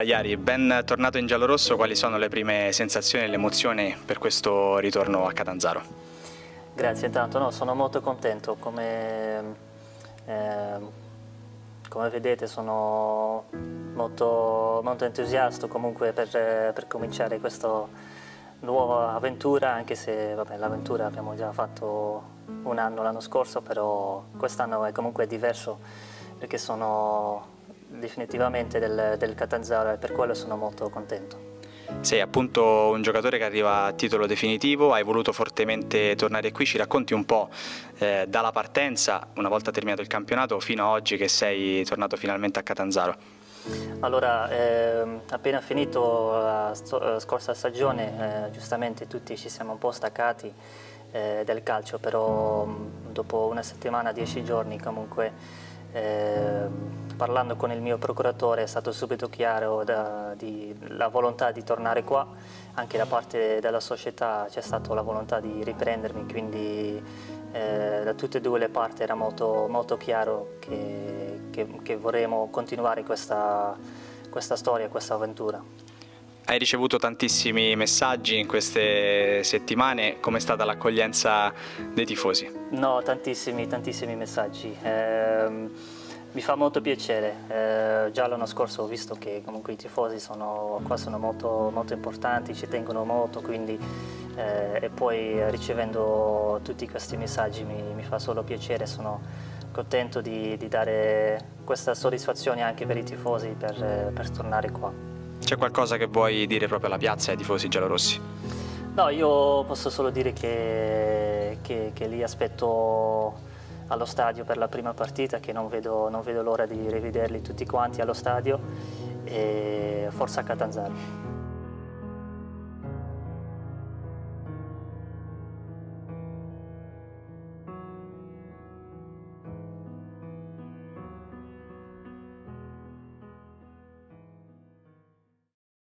Iari, ben tornato in giallorosso, quali sono le prime sensazioni e le emozioni per questo ritorno a Catanzaro? Grazie tanto, no, sono molto contento, come vedete sono molto entusiasta comunque per cominciare questa nuova avventura, anche se l'avventura abbiamo già fatto un anno l'anno scorso, però quest'anno è comunque diverso perché sono definitivamente del Catanzaro e per quello sono molto contento. Sei appunto un giocatore che arriva a titolo definitivo, hai voluto fortemente tornare qui, ci racconti un po' dalla partenza, una volta terminato il campionato, fino ad oggi che sei tornato finalmente a Catanzaro. Allora, appena finito la scorsa stagione, giustamente tutti ci siamo un po' staccati del calcio, però dopo una settimana, 10 giorni comunque, parlando con il mio procuratore è stato subito chiaro la volontà di tornare qua, anche da parte della società c'è stata la volontà di riprendermi, quindi da tutte e due le parti era molto chiaro che vorremmo continuare questa storia, questa avventura. Hai ricevuto tantissimi messaggi in queste settimane, com'è stata l'accoglienza dei tifosi? No, tantissimi messaggi. Mi fa molto piacere. Già l'anno scorso ho visto che comunque i tifosi qua sono molto importanti, ci tengono molto, quindi, e poi ricevendo tutti questi messaggi mi fa solo piacere, sono contento di dare questa soddisfazione anche per i tifosi per tornare qua. C'è qualcosa che vuoi dire proprio alla piazza e ai tifosi giallorossi? No, io posso solo dire che li aspetto allo stadio per la prima partita, che non vedo l'ora di rivederli tutti quanti allo stadio, e forza Catanzaro.